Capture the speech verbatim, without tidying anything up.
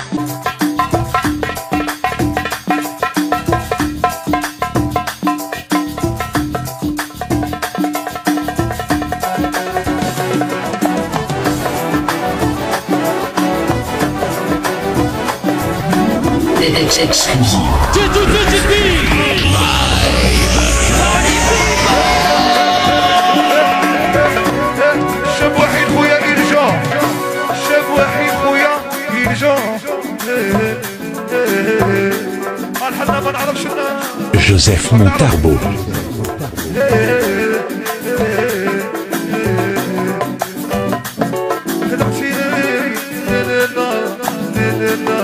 C'est tout petit pays. شاب واحد خويا يرجع شاب واحد خويا يرجع الحنا ما نعرفش Joseph Montarbo. خدعتيني